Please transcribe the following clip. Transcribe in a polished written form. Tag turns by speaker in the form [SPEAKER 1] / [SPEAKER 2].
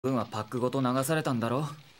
[SPEAKER 1] 分はパックごと流されたんだろ。